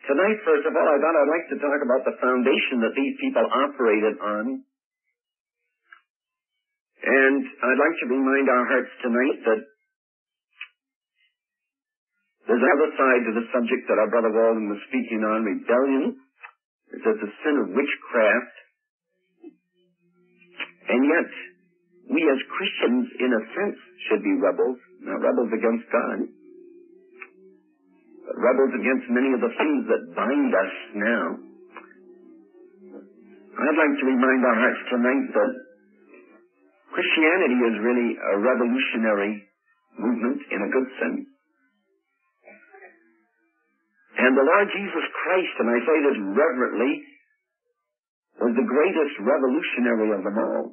Tonight, first of all, I thought I'd like to talk about the foundation that these people operated on. And I'd like to remind our hearts tonight that there's another side to the subject that our Brother Walden was speaking on, rebellion. There's the sin of witchcraft. And yet, we as Christians, in a sense, should be rebels. Not rebels against God, but rebels against many of the things that bind us now. I'd like to remind our hearts tonight that Christianity is really a revolutionary movement in a good sense. And the Lord Jesus Christ, and I say this reverently, was the greatest revolutionary of them all.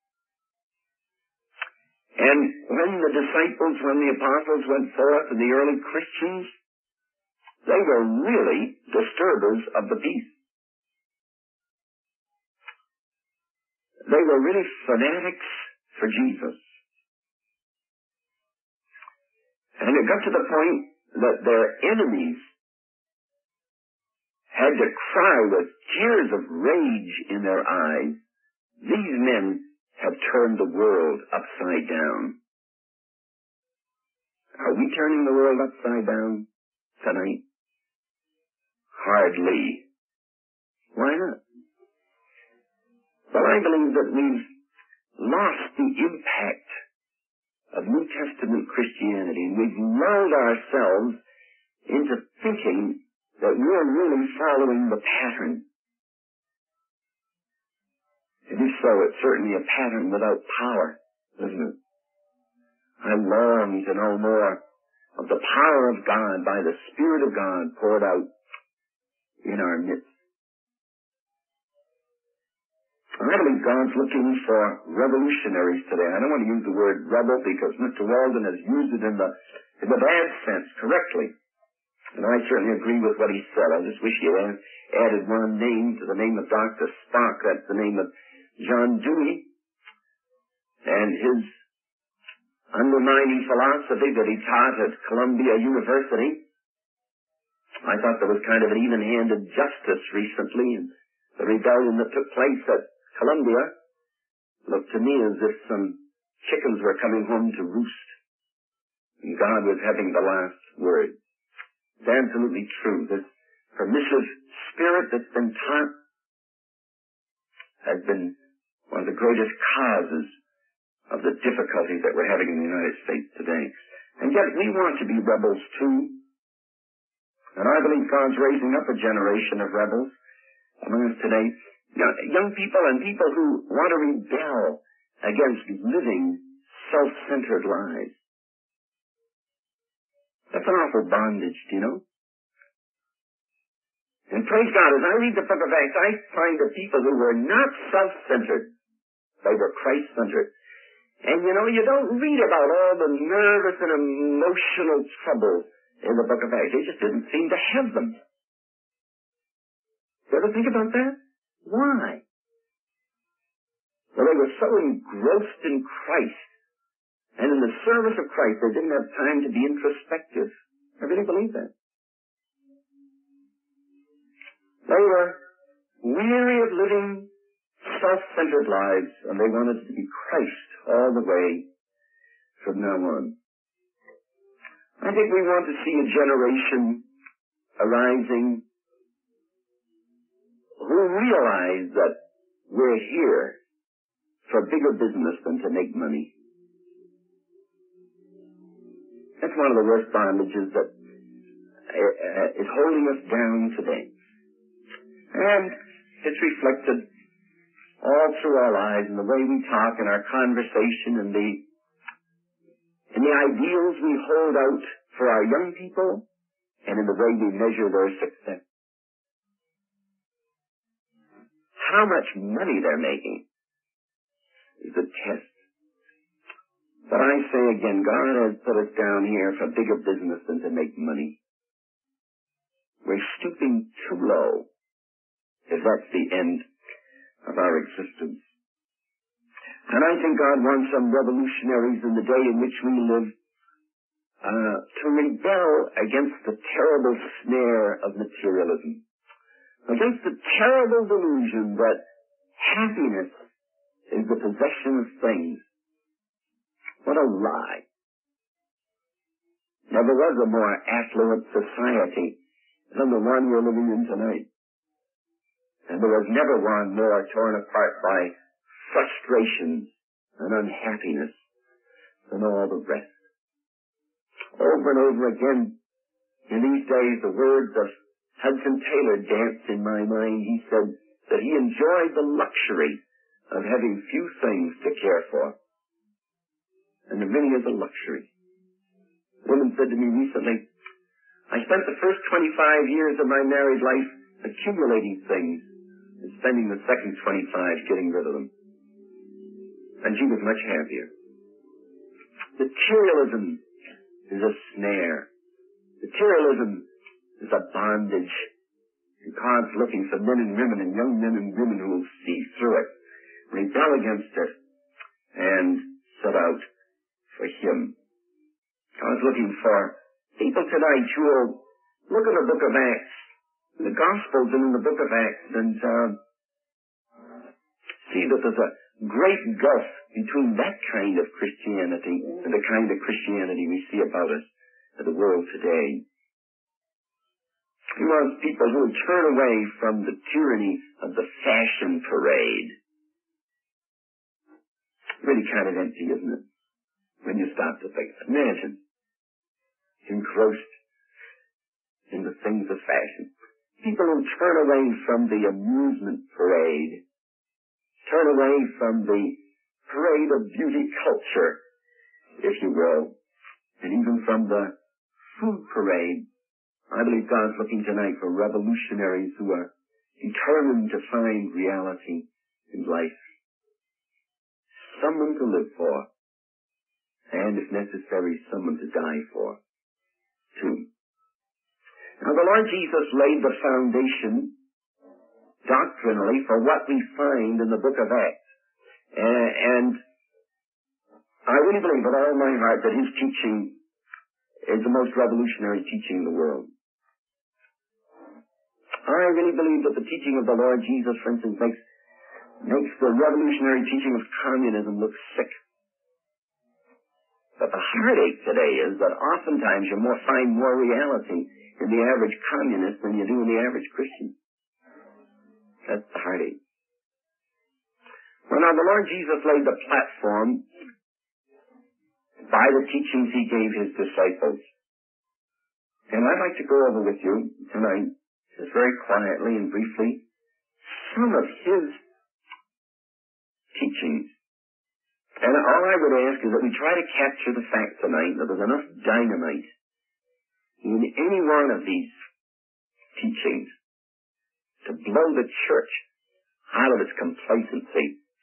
And when the disciples, when the apostles went forth, and the early Christians, they were really disturbers of the peace. They were really fanatics for Jesus. And it got to the point that their enemies had to cry with tears of rage in their eyes, "These men have turned the world upside down." Are we turning the world upside down tonight? Hardly. Why not? Well, I believe that we've lost the impact of New Testament Christianity. We've lulled ourselves into thinking that we're really following the pattern. And if so, it's certainly a pattern without power, isn't it? I long to know more of the power of God by the Spirit of God poured out in our midst. I believe God's looking for revolutionaries today. I don't want to use the word rebel because Mr. Walden has used it in the bad sense correctly. And I certainly agree with what he said. I just wish he had added one name to the name of Dr. Spock. That's the name of John Dewey. And his undermining philosophy that he taught at Columbia University. I thought there was kind of an even-handed justice recently in the rebellion that took place at Columbia. Looked to me as if some chickens were coming home to roost. And God was having the last word. It's absolutely true. This permissive spirit that's been taught has been one of the greatest causes of the difficulty that we're having in the United States today. And yet we want to be rebels too. And I believe God's raising up a generation of rebels among us today. Young people and people who want to rebel against living self-centered lives. That's an awful bondage, do you know? And praise God, as I read the book of Acts, I find the people who were not self-centered. They were Christ-centered. And you know, you don't read about all the nervous and emotional troubles in the book of Acts. They just didn't seem to have them. You ever think about that? Why? Well, they were so engrossed in Christ and in the service of Christ, they didn't have time to be introspective. I really believe that. They were weary of living self-centered lives, and they wanted to be Christ all the way from now on. I think we want to see a generation arising who realize that we're here for bigger business than to make money. That's one of the worst bondages that is holding us down today. And it's reflected all through our lives in the way we talk, in our conversation, in the ideals we hold out for our young people, and in the way we measure their success. How much money they're making is a test. But I say again, God has put us down here for bigger business than to make money. We're stooping too low if that's the end of our existence. And I think God wants some revolutionaries in the day in which we live to rebel against the terrible snare of materialism, against the terrible delusion that happiness is the possession of things. What a lie. Never was a more affluent society than the one we're living in tonight. And there was never one more torn apart by frustrations and unhappiness than all the rest. Over and over again, in these days, the words of Hudson Taylor danced in my mind. He said that he enjoyed the luxury of having few things to care for. And it really is a luxury. A woman said to me recently, I spent the first 25 years of my married life accumulating things and spending the second 25 getting rid of them. And she was much happier. Materialism is a snare. Materialism is a bondage. And God's looking for men and women and young men and women who will see through it, rebel against it, and set out for Him. God's looking for people tonight who will look at the book of Acts, the Gospels and in the book of Acts, and see that there's a great gulf between that kind of Christianity and the kind of Christianity we see about us in the world today. He wants people who will turn away from the tyranny of the fashion parade. Really kind of empty, isn't it? When you stop to think. Imagine engrossed in the things of fashion. People who turn away from the amusement parade, turn away from the parade of beauty culture, if you will, and even from the food parade. I believe God's looking tonight for revolutionaries who are determined to find reality in life. Someone to live for, and if necessary, someone to die for, too. Now, the Lord Jesus laid the foundation doctrinally for what we find in the book of Acts. And I really believe with all my heart that His teaching is the most revolutionary teaching in the world. I really believe that the teaching of the Lord Jesus, for instance, makes the revolutionary teaching of communism look sick. But the heartache today is that oftentimes you find more reality in the average communist than you do in the average Christian. That's the heartache. Well, now, the Lord Jesus laid the platform by the teachings He gave His disciples. And I'd like to go over with you tonight, just very quietly and briefly, some of His teachings. And all I would ask is that we try to capture the fact tonight that there's enough dynamite in any one of these teachings to blow the church out of its complacency,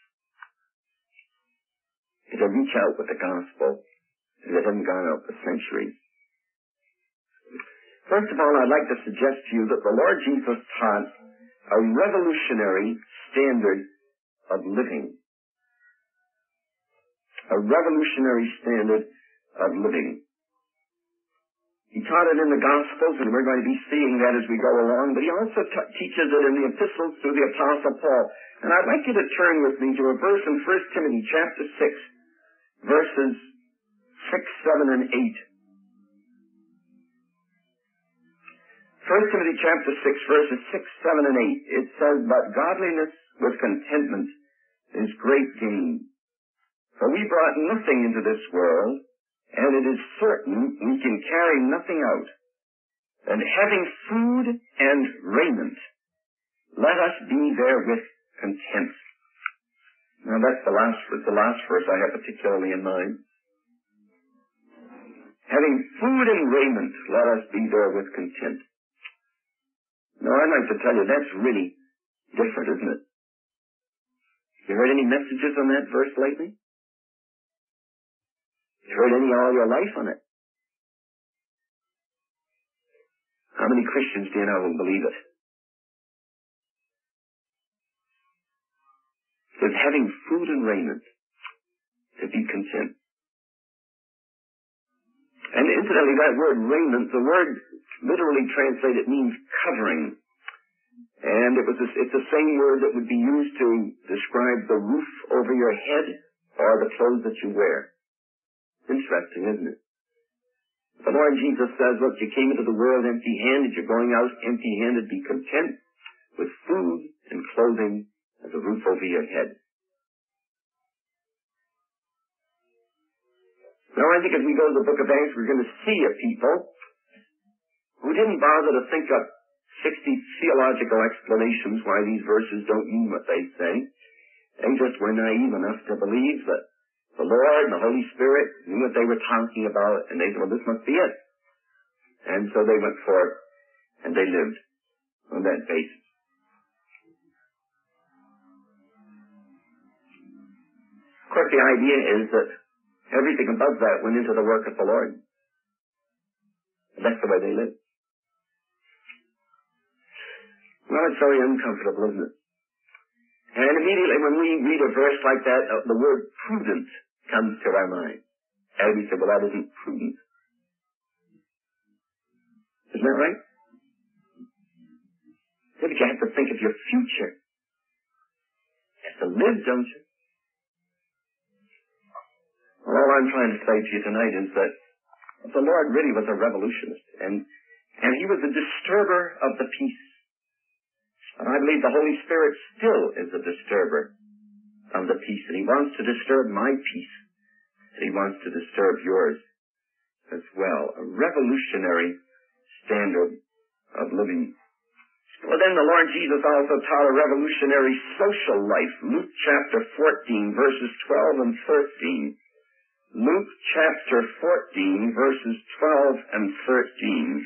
and to reach out with the gospel that hasn't gone out for centuries. First of all, I'd like to suggest to you that the Lord Jesus taught a revolutionary standard of living. A revolutionary standard of living. He taught it in the Gospels, and we're going to be seeing that as we go along, but He also teaches it in the epistles through the Apostle Paul. And I'd like you to turn with me to a verse in 1 Timothy chapter 6, verses 6, 7, and 8. 1 Timothy chapter 6, verses 6, 7, and 8. It says, "But godliness with contentment is great gain. For we brought nothing into this world, and it is certain we can carry nothing out. And having food and raiment, let us be therewith content." Now that's the last verse I have particularly in mind. Having food and raiment, let us be therewith content. Now I'd like to tell you that's really different, isn't it? You heard any messages on that verse lately? You heard any all your life on it? How many Christians do you know who believe it? It says having food and raiment to be content. And incidentally, that word raiment, the word literally translated means covering. And it's the same word that would be used to describe the roof over your head or the clothes that you wear. Interesting, isn't it? The Lord Jesus says, look, you came into the world empty-handed, you're going out empty-handed, be content with food and clothing and a roof over your head. Now I think as we go to the book of Acts, we're going to see a people who didn't bother to think up 60 theological explanations why these verses don't mean what they say. They just were naive enough to believe that the Lord and the Holy Spirit knew what they were talking about, and they said, well, this must be it. And so they went forth, and they lived on that basis. Of course, the idea is that everything above that went into the work of the Lord. And that's the way they lived. Well, it's very uncomfortable, isn't it? And immediately when we read a verse like that, the word prudent comes to our mind. And we say, well, that isn't prudent. Isn't that right? But you have to think of your future. You have to live, don't you? Well, all I'm trying to say to you tonight is that the Lord really was a revolutionist. And he was a disturber of the peace. And I believe the Holy Spirit still is a disturber of the peace. And he wants to disturb my peace. And he wants to disturb yours as well. A revolutionary standard of living. Well, then the Lord Jesus also taught a revolutionary social life. Luke chapter 14, verses 12 and 13. Luke chapter 14, verses 12 and 13.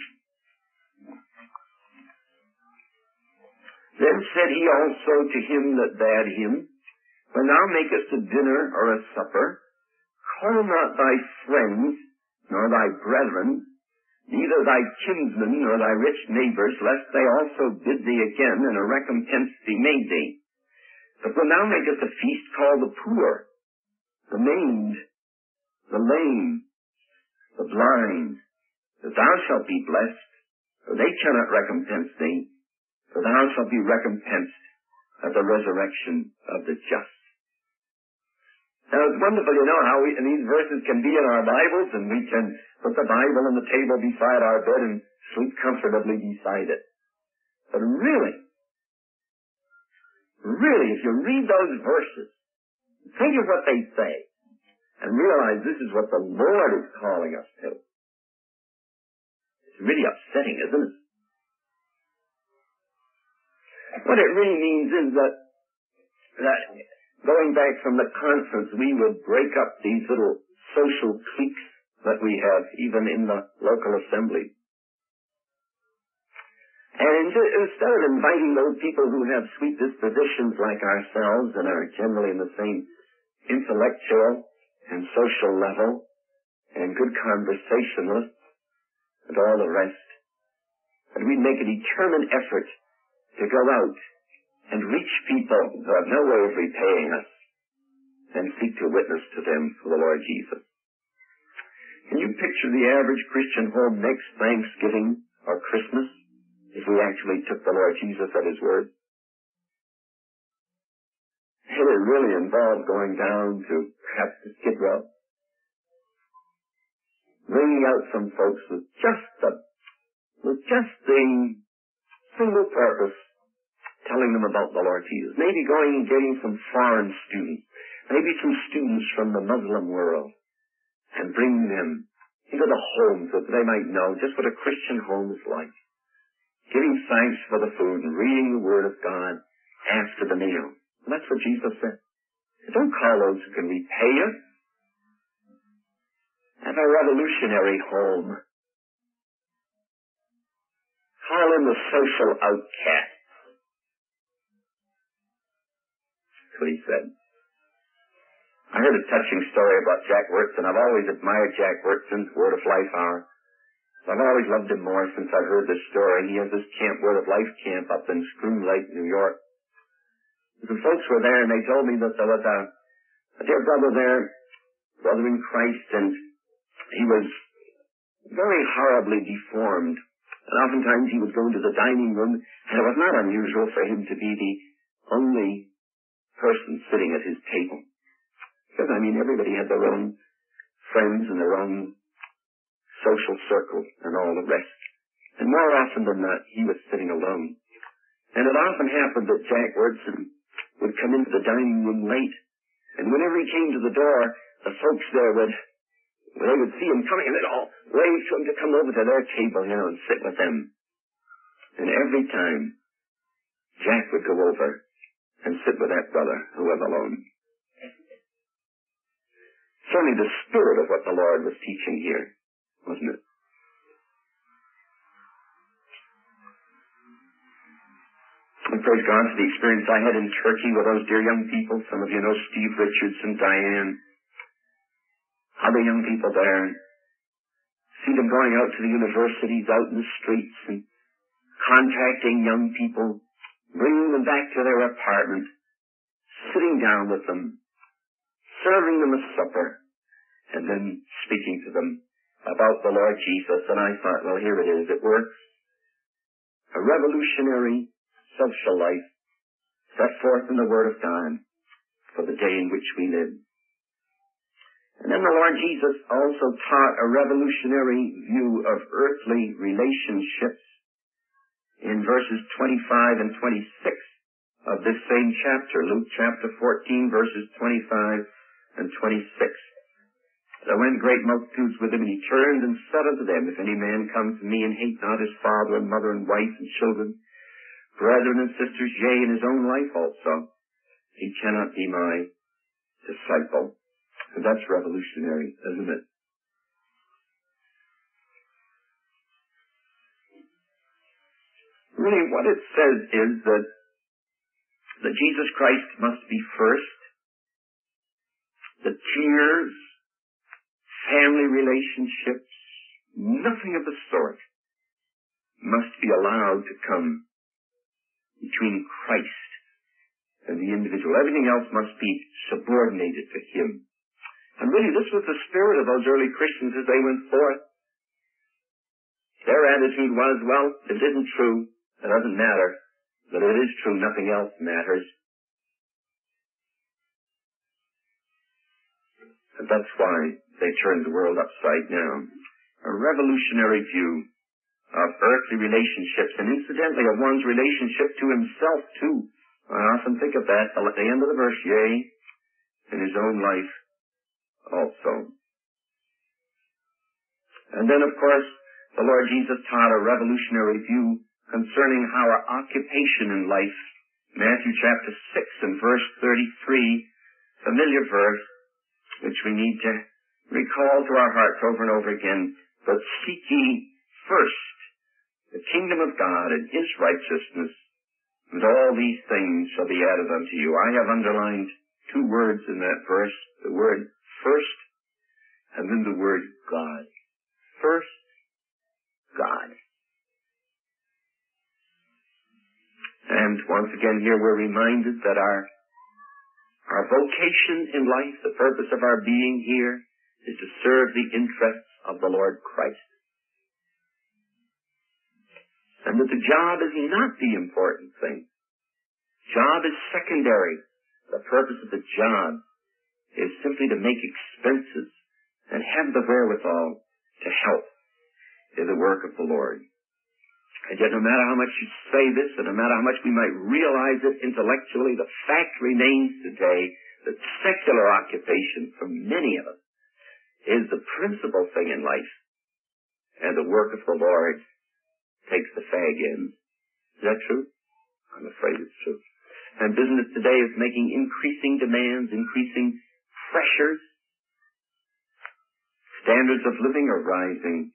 Then said he also to him that bade him, when thou makest a dinner or a supper, call not thy friends, nor thy brethren, neither thy kinsmen, nor thy rich neighbors, lest they also bid thee again, and a recompense be made thee. But when thou makest a feast, call the poor, the maimed, the lame, the blind, that thou shalt be blessed, for they cannot recompense thee, for thou shalt be recompensed at the resurrection of the just. Now it's wonderful, how these verses can be in our Bibles, and we can put the Bible on the table beside our bed and sleep comfortably beside it. But really, if you read those verses, think of what they say, and realize this is what the Lord is calling us to. It's really upsetting, isn't it? What it really means is that going back from the conference, we would break up these little social cliques that we have, even in the local assembly. And instead of inviting those people who have sweet dispositions like ourselves and are generally in the same intellectual and social level and good conversationalists and all the rest, that we'd make a determined effort to go out and reach people who have no way of repaying us and seek to witness to them for the Lord Jesus. Can you picture the average Christian home next Thanksgiving or Christmas if we actually took the Lord Jesus at His word? It would really involve going down to perhaps the Skid Row, bringing out some folks with just the single purpose, telling them about the Lord Jesus. Maybe going and getting some foreign students, maybe some students from the Muslim world, and bringing them into the homes so that they might know just what a Christian home is like. Giving thanks for the food and reading the Word of God after the meal. And that's what Jesus said. Don't call those who can repay you. Have a revolutionary home. Call in the social outcast. That's what he said. I heard a touching story about Jack Wyrtzen. I've always admired Jack Wyrtzen's Word of Life Hour. I've always loved him more since I've heard this story. He has this camp, Word of Life camp, up in Spoon Lake, New York. Some folks were there, and they told me that there was a dear brother there, brother in Christ, and he was very horribly deformed. And oftentimes he would go into the dining room, and it was not unusual for him to be the only person sitting at his table. Because, everybody had their own friends and their own social circle and all the rest. And more often than not, he was sitting alone. And it often happened that Jack Wordson would come into the dining room late. And whenever he came to the door, the folks there they would see him coming, and they'd all wave to him to come over to their table, and sit with them. And every time, Jack would go over and sit with that brother who was alone. Certainly the spirit of what the Lord was teaching here, wasn't it? And praise God for the experience I had in Turkey with those dear young people. Some of you know Steve Richards and Diane. Other young people there. See them going out to the universities, out in the streets, and contacting young people, bringing them back to their apartment, sitting down with them, serving them a supper, and then speaking to them about the Lord Jesus. And I thought, well, here it is. It works. A revolutionary social life set forth in the Word of God for the day in which we live. And then the Lord Jesus also taught a revolutionary view of earthly relationships in verses 25 and 26 of this same chapter, Luke chapter 14, verses 25 and 26. There went great multitudes with him, and he turned and said unto them, If any man come to me and hate not his father and mother and wife and children, brethren and sisters, yea, in his own life also, he cannot be my disciple. And that's revolutionary, isn't it? Really, what it says is that Jesus Christ must be first. The tears, family relationships, nothing of the sort must be allowed to come between Christ and the individual. Everything else must be subordinated to him. And really, this was the spirit of those early Christians as they went forth. Their attitude was, well, it isn't true, it doesn't matter. But it is true, nothing else matters. And that's why they turned the world upside down. A revolutionary view of earthly relationships, and incidentally of one's relationship to himself, too. I often think of that at the end of the verse, yea, in his own life also. And then, of course, the Lord Jesus taught a revolutionary view concerning our occupation in life. Matthew chapter 6 and verse 33, familiar verse, which we need to recall to our hearts over and over again. But seek ye first the kingdom of God and his righteousness, and all these things shall be added unto you. I have underlined two words in that verse, the word first, and then the word God. First, God. And once again here we're reminded that our vocation in life, the purpose of our being here, is to serve the interests of the Lord Christ. And that the job is not the important thing. Job is secondary. The purpose of the job is simply to make expenses and have the wherewithal to help in the work of the Lord. And yet no matter how much you say this, and no matter how much we might realize it intellectually, the fact remains today that secular occupation for many of us is the principal thing in life. And the work of the Lord takes the fag end. Is that true? I'm afraid it's true. And business today is making increasing demands, increasing pressures. Standards of living are rising.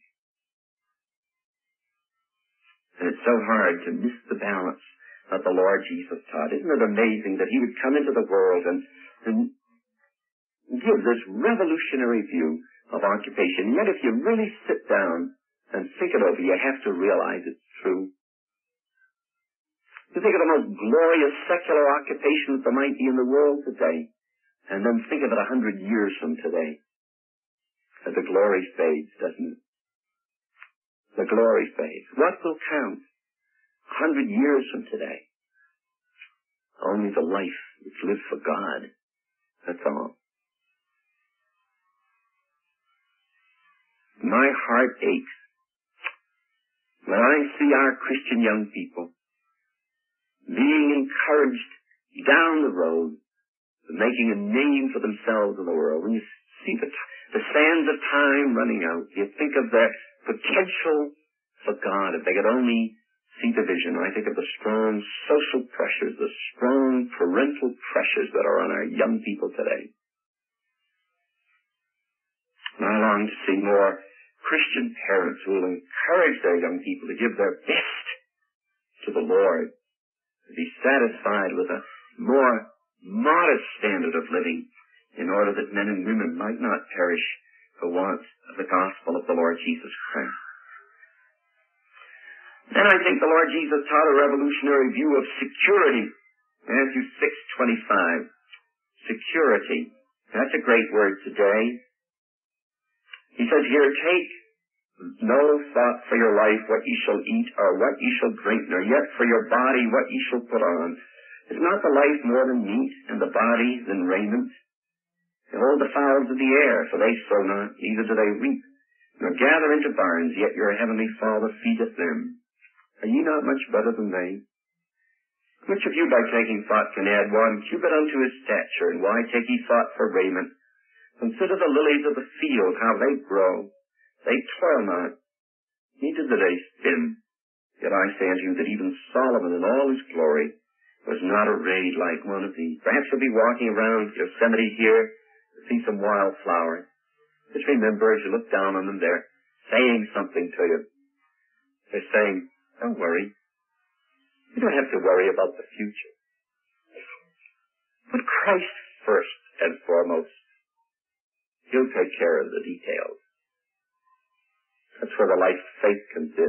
And it's so hard to miss the balance that the Lord Jesus taught. Isn't it amazing that he would come into the world and give this revolutionary view of occupation? And yet if you really sit down and think it over, you have to realize it's true. You think of the most glorious secular occupation that there might be in the world today, and then think of it 100 years from today. And the glory fades, doesn't it? the glory phase. What will count 100 years from today? Only the life which lives for God. That's all. My heart aches when I see our Christian young people being encouraged down the road, making a name for themselves in the world. When you see the sands of time running out, you think of their potential for God. If they could only see the vision. I think of the strong social pressures, the strong parental pressures that are on our young people today. And I long to see more Christian parents who will encourage their young people to give their best to the Lord, to be satisfied with a more modest standard of living in order that men and women might not perish for want of the gospel of the Lord Jesus Christ. Then I think the Lord Jesus taught a revolutionary view of security. Matthew 6:25. Security. That's a great word today. He says here, take no thought for your life, what ye shall eat or what ye shall drink, nor yet for your body what ye shall put on. Is not the life more than meat, and the body than raiment? Behold the fowls of the air, for they sow not, neither do they reap, nor gather into barns, yet your heavenly Father feedeth them. Are ye not much better than they? Which of you by taking thought can add 1 cubit unto his stature? And why take ye thought for raiment? Consider the lilies of the field, how they grow. They toil not, neither do they spin. Yet I say unto you that even Solomon in all his glory was not arrayed like one of these. Perhaps you'll be walking around Yosemite here, see some wildflowers. Just remember, as you look down on them, they're saying something to you. They're saying, don't worry. You don't have to worry about the future. Put Christ first and foremost. He'll take care of the details. That's where the life of faith comes in.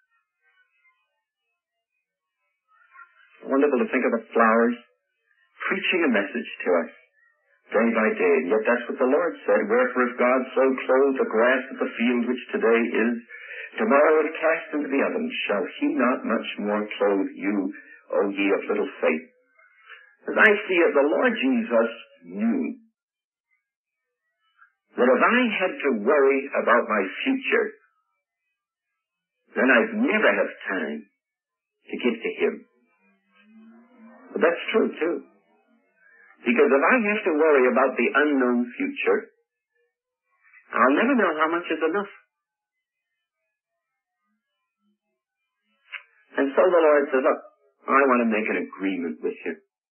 Wonderful to think of the flowers preaching a message to us day by day. And yet that's what the Lord said. Wherefore if God so clothe the grass of the field which today is, tomorrow is cast into the oven, shall he not much more clothe you, O ye of little faith? As I see it, the Lord Jesus knew that if I had to worry about my future, then I'd never have time to give to him. But that's true too. Because if I have to worry about the unknown future, I'll never know how much is enough. And so the Lord says, look, I want to make an agreement with you.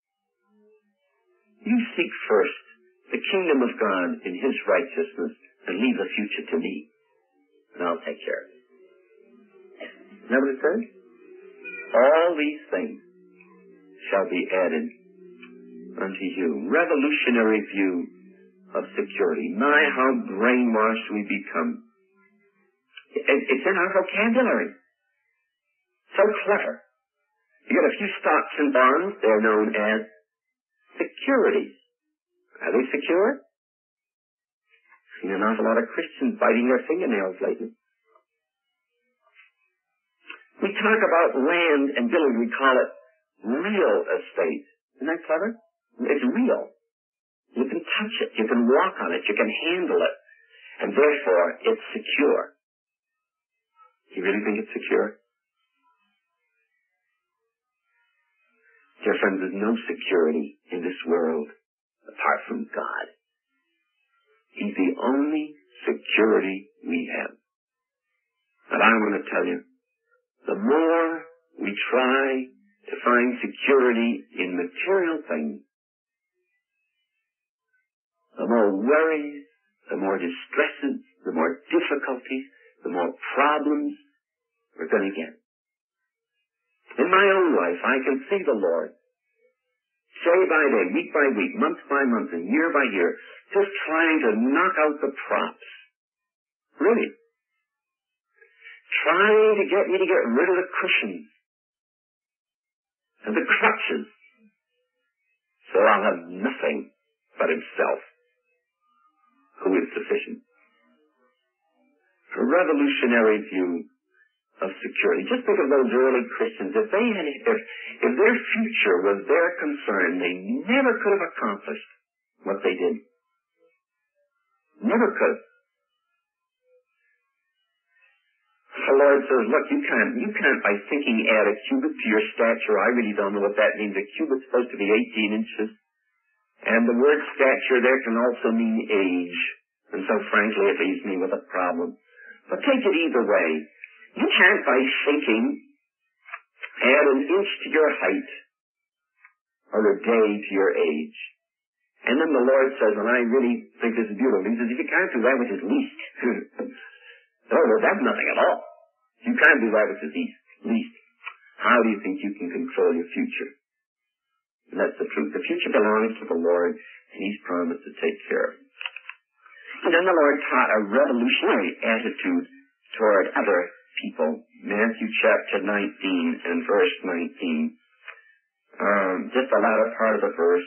You seek first the kingdom of God in his righteousness and leave the future to me, and I'll take care of it. Isn't that what it says? All these things shall be added unto you. Revolutionary view of security. My, how brainwashed we become. It's in our vocabulary. So clever. You get a few stocks and bonds, they're known as securities. Are they secure? I've seen an awful lot of Christians biting their fingernails lately. We talk about land and building, we call it real estate. Isn't that clever? It's real. You can touch it, you can walk on it, you can handle it, and therefore it's secure. You really think it's secure? Dear friends, there's no security in this world apart from God. He's the only security we have. And I want to tell you, the more we try to find security in material things, the more worries, the more distresses, the more difficulties, the more problems we're going to get. In my own life, I can see the Lord day by day, week by week, month by month, and year by year, just trying to knock out the props. Really. Trying to get me to get rid of the cushions and the crutches so I'll have nothing but himself, who is sufficient. A revolutionary view of security. Just think of those early Christians. If their future was their concern, they never could have accomplished what they did. Never could have. The Lord says, look, you can't by thinking add a cubit to your stature. I really don't know what that means. A cubit's supposed to be 18 inches. And the word stature there can also mean age. And so frankly, it leaves me with a problem. But take it either way. You can't by thinking add an inch to your height or a day to your age. And then the Lord says, and I really think this is beautiful, he says, if you can't do that which is least, in other words, that's nothing at all. You can't do that which is least. How do you think you can control your future? And that's the truth. The future belongs to the Lord, and He's promised to take care of it. And then the Lord taught a revolutionary attitude toward other people. Matthew chapter 19 and verse 19. Just the latter part of the verse.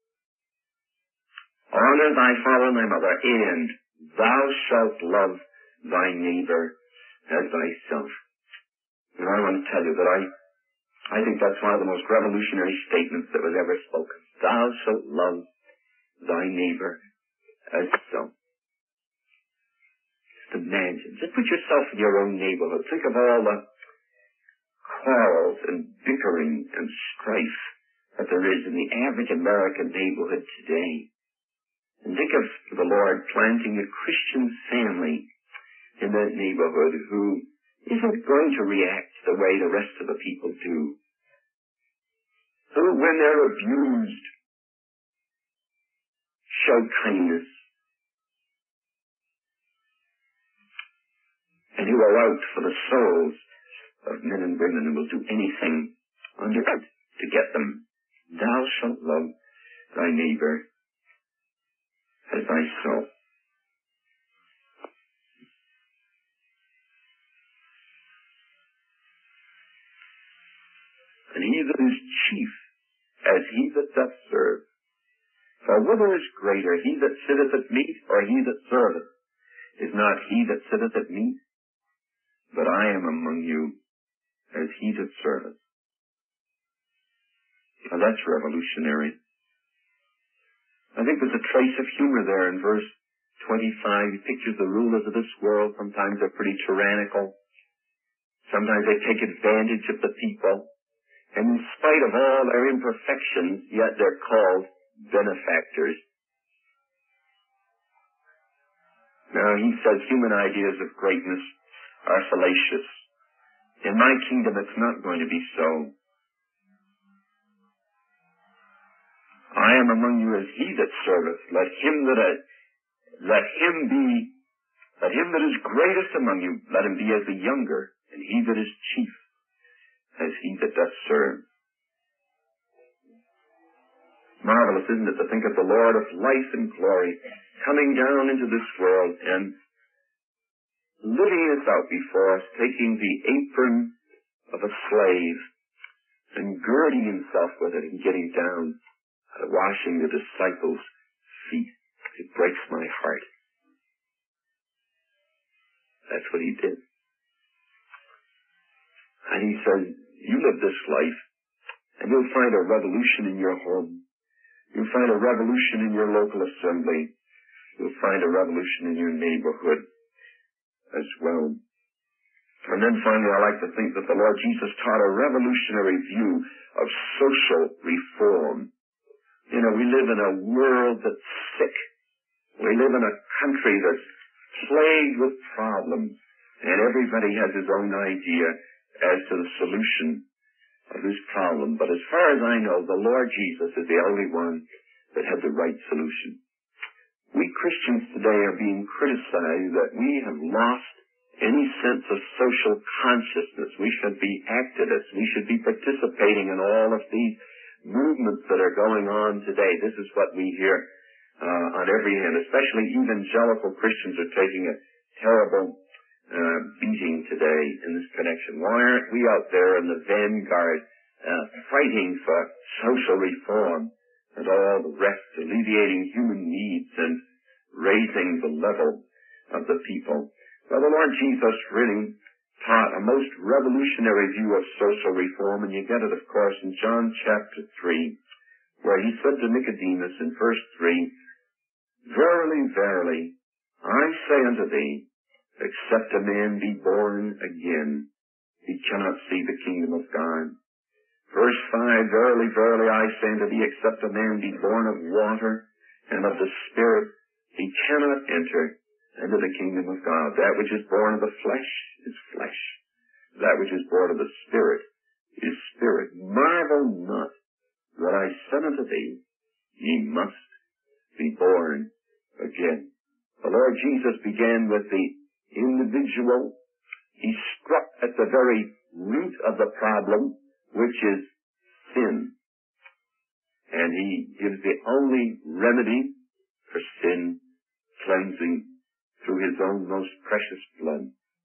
Honor thy father and thy mother, and thou shalt love thy neighbor as thyself. And I want to tell you that I think that's one of the most revolutionary statements that was ever spoken. Thou shalt love thy neighbor as thyself. Just imagine. Just put yourself in your own neighborhood. Think of all the quarrels and bickering and strife that there is in the average American neighborhood today. And think of the Lord planting a Christian family in that neighborhood who isn't going to react the way the rest of the people do. Who, when they're abused, show kindness. And who are out for the souls of men and women and will do anything on your part to get them. Thou shalt love thy neighbor as thyself. And he that is chief as he that doth serve. For whither is greater, he that sitteth at meat, or he that serveth? Is not he that sitteth at meat? But I am among you as he that serveth. Now that's revolutionary. I think there's a trace of humor there in verse 25. He pictures the rulers of this world. Sometimes they're pretty tyrannical. Sometimes they take advantage of the people. And in spite of all their imperfections, yet they're called benefactors. Now, he says human ideas of greatness are fallacious. In my kingdom, it's not going to be so. I am among you as he that serveth. Let him that is greatest among you, let him be as the younger, and he that is chief as he that doth serve. Marvelous, isn't it, to think of the Lord of life and glory coming down into this world and living this out before us, taking the apron of a slave and girding himself with it and getting down, washing the disciples' feet. It breaks my heart. That's what he did. And he says, you live this life, and you'll find a revolution in your home. You'll find a revolution in your local assembly. You'll find a revolution in your neighborhood as well. And then finally, I like to think that the Lord Jesus taught a revolutionary view of social reform. You know, we live in a world that's sick. We live in a country that's plagued with problems, and everybody has his own idea as to the solution of this problem. But as far as I know, the Lord Jesus is the only one that had the right solution. We Christians today are being criticized that we have lost any sense of social consciousness. We should be activists. We should be participating in all of these movements that are going on today. This is what we hear on every hand. Especially evangelical Christians are taking a terrible beating today in this connection. Why aren't we out there in the vanguard fighting for social reform and all the rest, alleviating human needs and raising the level of the people? Well, the Lord Jesus really taught a most revolutionary view of social reform, and you get it, of course, in John chapter 3, where he said to Nicodemus in verse 3, "Verily, verily, I say unto thee, except a man be born again, he cannot see the kingdom of God." Verse 5, "Verily, verily, I say unto thee, except a man be born of water and of the Spirit, he cannot enter into the kingdom of God. That which is born of the flesh is flesh. That which is born of the Spirit is spirit. Marvel not that I said unto thee, ye must be born again." The Lord Jesus began with the individual. He struck at the very root of the problem, which is sin. And he gives the only remedy for sin, cleansing through his own most precious blood.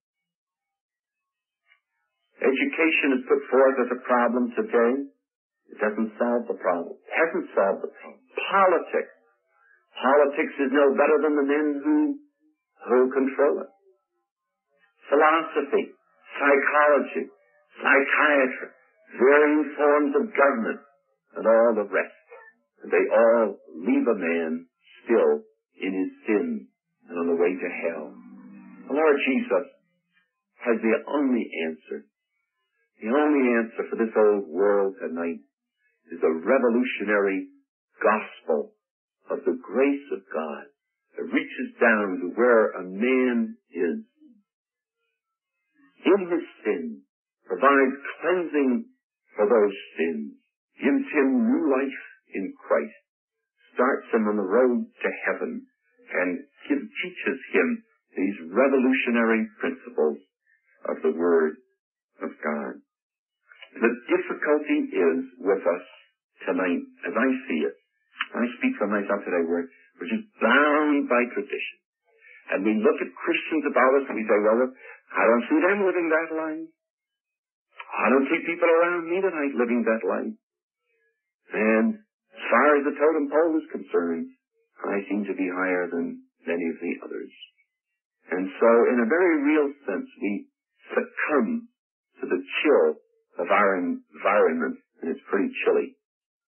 Education is put forth as a problem today. It doesn't solve the problem. It hasn't solved the problem. Politics. Politics is no better than the men who control it. Philosophy, psychology, psychiatry, varying forms of government, and all the rest. And they all leave a man still in his sin and on the way to hell. The Lord Jesus has the only answer. The only answer for this old world tonight is a revolutionary gospel of the grace of God that reaches down to where a man is in his sin, provides cleansing for those sins, gives him new life in Christ, starts him on the road to heaven, and teaches him these revolutionary principles of the Word of God. The difficulty is with us tonight, as I see it. I speak for myself today, we're just bound by tradition. And we look at Christians about us and we say, well, I don't see them living that life. I don't see people around me tonight living that life. And as far as the totem pole is concerned, I seem to be higher than many of the others. And so, in a very real sense, we succumb to the chill of our environment, and it's pretty chilly.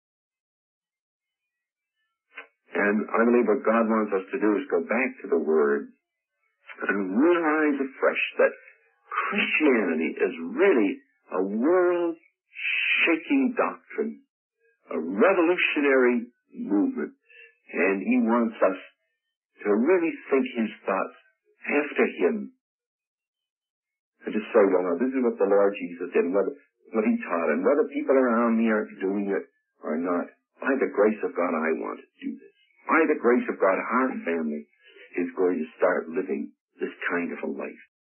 And I believe what God wants us to do is go back to the Word and realize afresh that Christianity is really a world-shaking doctrine, a revolutionary movement. And He wants us to really think His thoughts after Him. And to say, well, now, this is what the Lord Jesus did, and what He taught, and whether people around me are doing it or not, by the grace of God, I want to do this. By the grace of God, our family is going to start living this kind of a life.